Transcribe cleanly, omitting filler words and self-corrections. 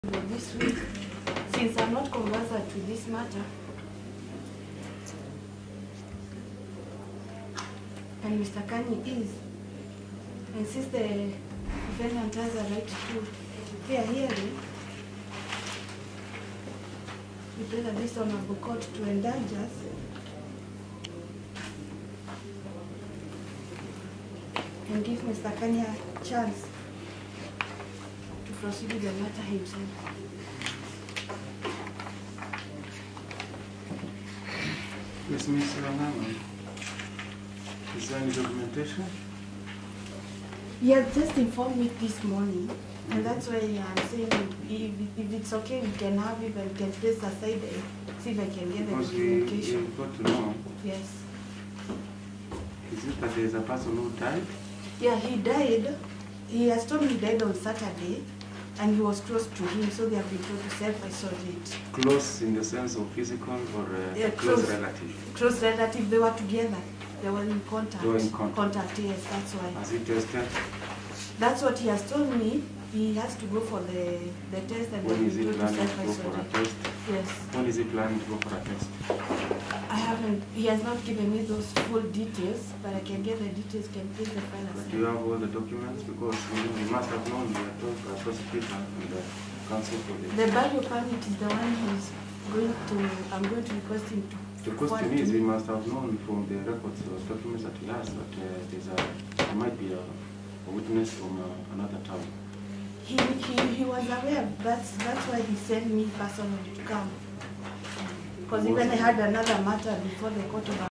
This week, since I'm not conversant with this matter, and Mr. Kani is, and since the defendant has a right to fair hearing, we pray that this honorable court to indulge us and give Mr. Kani a chance to proceed with the matter himself. Yes, Mr. Rangama. Is there any documentation? He has just informed me this morning, and that's why I'm saying if it's okay, we can have it, but we can place aside and see if I can get the documentation. We've got to know. Yes. Is it that there's a person who died? Yeah, he died. He has told me he died on Saturday, and he was close to him, so they have been told to self-isolate. Close in the sense of physical or close relative? Close relative. They were together. They were in contact. They were in contact. Yes, that's why. Has he tested? That's what he has told me. He has to go for the test and When is he to planning to go for a test? Yes. When is he planning to go for a test? I haven't, he has not given me those full details, but I can get the details, can place the file But aside. do you have all the documents? Because we must have known we are told by prosecutor and the counsel for The burial permit is the one he's going to, I'm going to request him to. The question is, he must have known from the records or documents that he has that there might be a witness from another town. He was aware, that's why he sent me personally to come. Because even I had another matter before the court of